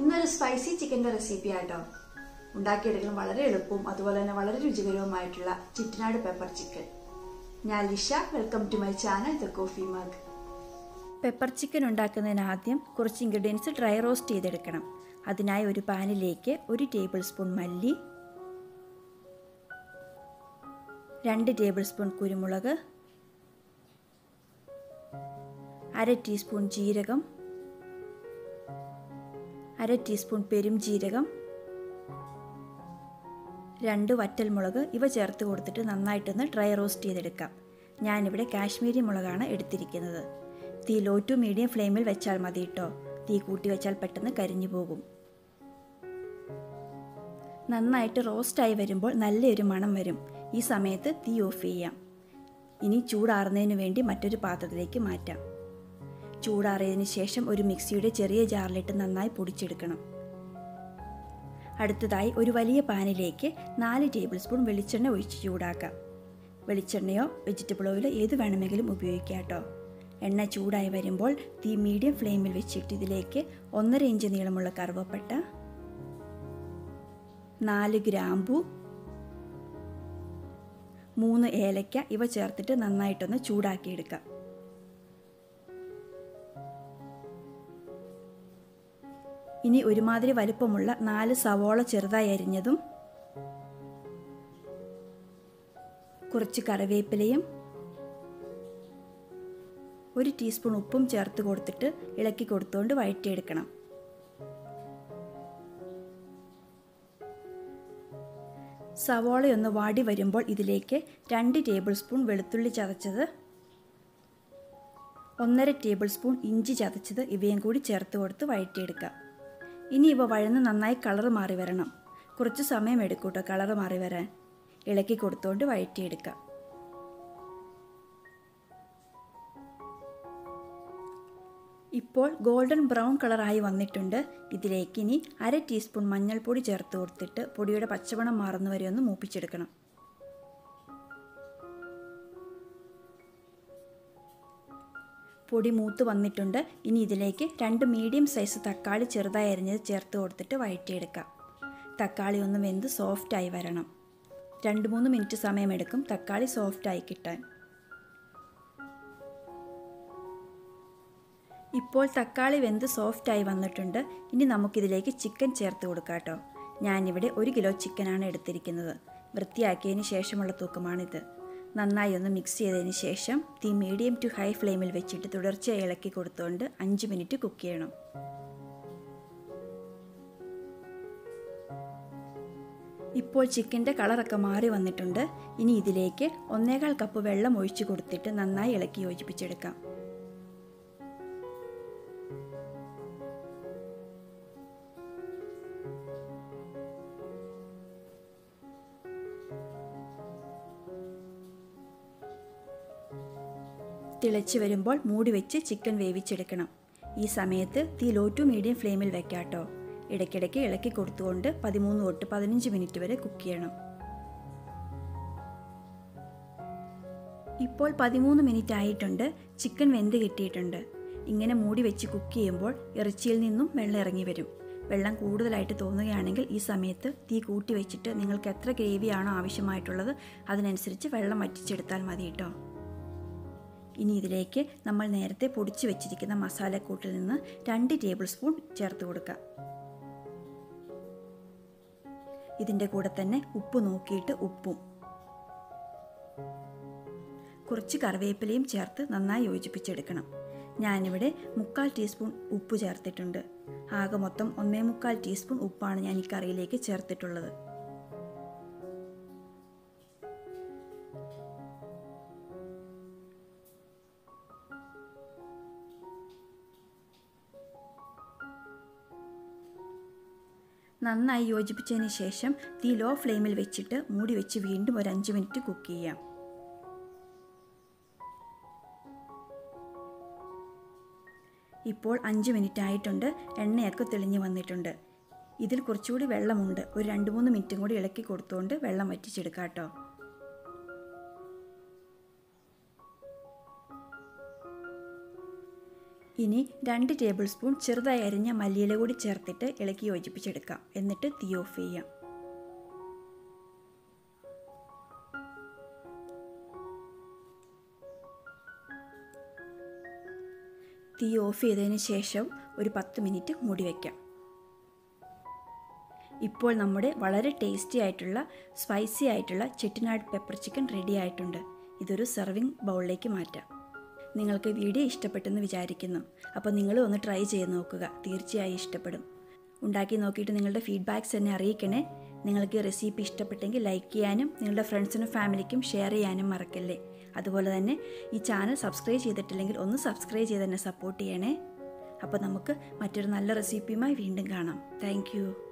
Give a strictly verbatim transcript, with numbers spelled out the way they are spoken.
ഇന്നൊരു സ്പൈസി ചിക്കൻ്റെ റെസിപ്പി ആട്ടോ. ഉണ്ടാക്കിയെടുക്കാൻ വളരെ എളുപ്പവും അതുപോലെ തന്നെ വളരെ രുചികരവുമായിട്ടുള്ള ചിറ്റനാട് പെപ്പർ ചിക്കൻ. ഞാൻ Lisha. Welcome to my channel the coffee mug. Pepper chicken ഉണ്ടാക്കുന്നതിന് ആദ്യം കുറച്ച് ഇൻഗ്രീഡിയൻസ് ഡ്രൈ റോസ്റ്റ് ചെയ്തെടുക്കണം. അതിനായി ഒരു പാനിലേക്ക് ഒരു ടേബിൾ സ്പൂൺ മല്ലി, രണ്ട് ടേബിൾ സ്പൂൺ കുരുമുളക്, അര ടീസ്പൂൺ ജീരകം, അര ടീസ്പൂൺ പെരും ജീരകം, രണ്ട് വറ്റൽമുളക് ഇവ ചേർത്ത് കൊടുത്തിട്ട് നന്നായിട്ടൊന്ന് ഡ്രൈ റോസ്റ്റ് ചെയ്തെടുക്കാം. ഞാനിവിടെ കാശ്മീരി മുളകാണ് എടുത്തിരിക്കുന്നത്. തീ ലോ ടു മീഡിയം ഫ്ലെയിമിൽ വെച്ചാൽ മതി കേട്ടോ. തീ കൂട്ടി വെച്ചാൽ പെട്ടെന്ന് കരിഞ്ഞു പോകും. നന്നായിട്ട് റോസ്റ്റായി വരുമ്പോൾ നല്ലൊരു മണം വരും. ഈ സമയത്ത് തീ ഓഫ് ചെയ്യാം. ഇനി ചൂടാറുന്നതിന് വേണ്ടി മറ്റൊരു പാത്രത്തിലേക്ക് മാറ്റാം. ചൂടാറിയതിന് ശേഷം ഒരു മിക്സിയുടെ ചെറിയ ജാറിലിട്ട് നന്നായി പൊടിച്ചെടുക്കണം. അടുത്തതായി ഒരു വലിയ പാനിലേക്ക് നാല് ടേബിൾ സ്പൂൺ വെളിച്ചെണ്ണ ഒഴിച്ച് ചൂടാക്കാം. വെളിച്ചെണ്ണയോ വെജിറ്റബിൾ ഓയിലോ ഏത് വേണമെങ്കിലും ഉപയോഗിക്കാം കേട്ടോ. എണ്ണ ചൂടായി വരുമ്പോൾ തീ മീഡിയം ഫ്ലെയിമിൽ വെച്ചിട്ട് ഇതിലേക്ക് ഒന്നര ഇഞ്ച് നീളമുള്ള കറുവപ്പട്ട, നാല് ഗ്രാമ്പു, മൂന്ന് ഏലക്ക ഇവ ചേർത്തിട്ട് നന്നായിട്ടൊന്ന് ചൂടാക്കിയെടുക്കാം. ഇനി ഒരുമാതിരി വലുപ്പമുള്ള നാല് സവോള ചെറുതായി അരിഞ്ഞതും കുറച്ച് കറിവേപ്പിലയും ഒരു ടീസ്പൂൺ ഉപ്പും ചേർത്ത് കൊടുത്തിട്ട് ഇളക്കി കൊടുത്തുകൊണ്ട് വഴറ്റിയെടുക്കണം. സവോളയൊന്ന് വാടി വരുമ്പോൾ ഇതിലേക്ക് രണ്ട് ടേബിൾ സ്പൂൺ വെളുത്തുള്ളി ചതച്ചത്, ഒന്നര ടേബിൾ സ്പൂൺ ഇഞ്ചി ചതച്ചത് ഇവയും കൂടി ചേർത്ത് കൊടുത്ത് വഴറ്റിയെടുക്കാം. ഇനി ഇവ വഴന്ന് നന്നായി കളർ മാറി വരണം. കുറച്ച് സമയം എടുക്കും കേട്ടോ കളർ മാറി വരാൻ. ഇളക്കി കൊടുത്തുകൊണ്ട് വഴറ്റിയെടുക്കാം. ഇപ്പോൾ ഗോൾഡൻ ബ്രൗൺ കളറായി വന്നിട്ടുണ്ട്. ഇതിലേക്ക് ഇനി അര ടീസ്പൂൺ മഞ്ഞൾപ്പൊടി ചേർത്ത് കൊടുത്തിട്ട് പൊടിയുടെ പച്ചമണം മാറുന്നവരെ ഒന്ന് മൂപ്പിച്ചെടുക്കണം. പൊടി മൂത്ത് വന്നിട്ടുണ്ട്. ഇനി ഇതിലേക്ക് രണ്ട് മീഡിയം സൈസ് തക്കാളി ചെറുതായി അരിഞ്ഞത് ചേർത്ത് കൊടുത്തിട്ട് വഴറ്റിയെടുക്കാം. തക്കാളി ഒന്ന് വെന്ത് സോഫ്റ്റായി വരണം. രണ്ട് മൂന്ന് മിനിറ്റ് സമയമെടുക്കും തക്കാളി സോഫ്റ്റായി കിട്ടാൻ. ഇപ്പോൾ തക്കാളി വെന്ത് സോഫ്റ്റായി വന്നിട്ടുണ്ട്. ഇനി നമുക്കിതിലേക്ക് ചിക്കൻ ചേർത്ത് കൊടുക്കാം കേട്ടോ. ഞാനിവിടെ ഒരു കിലോ ചിക്കനാണ് എടുത്തിരിക്കുന്നത്. വൃത്തിയാക്കിയതിന് ശേഷമുള്ള തൂക്കമാണിത്. നന്നായി ഒന്ന് മിക്സ് ചെയ്തതിന് ശേഷം തീ മീഡിയം ടു ഹൈ ഫ്ലെയിമിൽ വെച്ചിട്ട് തുടർച്ചയായി ഇളക്കി കൊടുത്തുകൊണ്ട് അഞ്ച് മിനിറ്റ് കുക്ക് ചെയ്യണം. ഇപ്പോൾ ചിക്കൻ്റെ കളറൊക്കെ മാറി വന്നിട്ടുണ്ട്. ഇനി ഇതിലേക്ക് ഒന്നേകാൽ കപ്പ് വെള്ളം ഒഴിച്ചു കൊടുത്തിട്ട് നന്നായി ഇളക്കി യോജിപ്പിച്ചെടുക്കാം. തിളച്ച് വരുമ്പോൾ മൂടി വെച്ച് ചിക്കൻ വേവിച്ചെടുക്കണം. ഈ സമയത്ത് തീ ലോ ടു മീഡിയം ഫ്ലെയിമിൽ വെക്കാട്ടോ. ഇടയ്ക്കിടയ്ക്ക് ഇളക്കി കൊടുത്തുകൊണ്ട് പതിമൂന്ന് തൊട്ട് പതിനഞ്ച് മിനിറ്റ് വരെ കുക്ക് ചെയ്യണം. ഇപ്പോൾ പതിമൂന്ന് മിനിറ്റ് ആയിട്ടുണ്ട്. ചിക്കൻ വെന്ത് കിട്ടിയിട്ടുണ്ട്. ഇങ്ങനെ മൂടി വെച്ച് കുക്ക് ചെയ്യുമ്പോൾ ഇറച്ചിയിൽ നിന്നും വെള്ളം ഇറങ്ങി വരും. വെള്ളം കൂടുതലായിട്ട് തോന്നുകയാണെങ്കിൽ ഈ സമയത്ത് തീ കൂട്ടി വെച്ചിട്ട് നിങ്ങൾക്ക് എത്ര ഗ്രേവിയാണോ ആവശ്യമായിട്ടുള്ളത് അതിനനുസരിച്ച് വെള്ളം വറ്റിച്ചെടുത്താൽ മതി കേട്ടോ. ഇനി ഇതിലേക്ക് നമ്മൾ നേരത്തെ പൊടിച്ച് വെച്ചിരിക്കുന്ന മസാലക്കൂട്ടിൽ നിന്ന് രണ്ട് ടേബിൾ സ്പൂൺ ചേർത്ത് കൊടുക്കാം. ഇതിൻ്റെ കൂടെ തന്നെ ഉപ്പ് നോക്കിയിട്ട് ഉപ്പും കുറച്ച് കറിവേപ്പിലയും ചേർത്ത് നന്നായി യോജിപ്പിച്ചെടുക്കണം. ഞാനിവിടെ മുക്കാൽ ടീസ്പൂൺ ഉപ്പ് ചേർത്തിട്ടുണ്ട്. ആകെ മൊത്തം ഒന്നേ മുക്കാൽ ടീസ്പൂൺ ഉപ്പാണ് ഞാൻ ഈ കറിയിലേക്ക് ചേർത്തിട്ടുള്ളത്. നന്നായി യോജിപ്പിച്ചതിന് ശേഷം തീ ലോ ഫ്ലെയിമിൽ വെച്ചിട്ട് മൂടി വെച്ച് വീണ്ടും ഒരു അഞ്ച് മിനിറ്റ് കുക്ക് ചെയ്യാം. ഇപ്പോൾ അഞ്ച് മിനിറ്റ് ആയിട്ടുണ്ട്. എണ്ണയൊക്കെ തെളിഞ്ഞ് വന്നിട്ടുണ്ട്. ഇതിൽ കുറച്ചുകൂടി വെള്ളമുണ്ട്. ഒരു രണ്ട് മൂന്ന് മിനിറ്റും കൂടി ഇളക്കി കൊടുത്തുകൊണ്ട് വെള്ളം വറ്റിച്ചെടുക്കാം കേട്ടോ. ഇനി രണ്ട് ടേബിൾ സ്പൂൺ ചെറുതായി അരിഞ്ഞ മല്ലിയില കൂടി ചേർത്തിട്ട് ഇളക്കി യോജിപ്പിച്ചെടുക്കാം. എന്നിട്ട് തീ ഓഫ് ചെയ്യാം. തീ ഓഫ് ചെയ്തതിന് ശേഷം ഒരു പത്ത് മിനിറ്റ് മൂടി വയ്ക്കാം. ഇപ്പോൾ നമ്മുടെ വളരെ ടേസ്റ്റി ആയിട്ടുള്ള സ്പൈസി ആയിട്ടുള്ള ചെട്ടിനാട് പെപ്പർ ചിക്കൻ റെഡി ആയിട്ടുണ്ട്. ഇതൊരു സെർവിങ് ബൗളിലേക്ക് മാറ്റാം. നിങ്ങൾക്ക് വീഡിയോ ഇഷ്ടപ്പെട്ടെന്ന് വിചാരിക്കുന്നു. അപ്പോൾ നിങ്ങൾ ഒന്ന് ട്രൈ ചെയ്ത് നോക്കുക. തീർച്ചയായും ഇഷ്ടപ്പെടും. ഉണ്ടാക്കി നോക്കിയിട്ട് നിങ്ങളുടെ ഫീഡ്ബാക്ക്സ് എന്നെ അറിയിക്കണേ. നിങ്ങൾക്ക് ഈ റെസിപ്പി ഇഷ്ടപ്പെട്ടെങ്കിൽ ലൈക്ക് ചെയ്യാനും നിങ്ങളുടെ ഫ്രണ്ട്സിനും ഫാമിലിക്കും ഷെയർ ചെയ്യാനും മറക്കല്ലേ. അതുപോലെ തന്നെ ഈ ചാനൽ സബ്സ്ക്രൈബ് ചെയ്തിട്ടില്ലെങ്കിൽ ഒന്ന് സബ്സ്ക്രൈബ് ചെയ്ത് എന്നെ സപ്പോർട്ട് ചെയ്യണേ. അപ്പോൾ നമുക്ക് മറ്റൊരു നല്ല റെസിപ്പിയുമായി വീണ്ടും കാണാം. താങ്ക്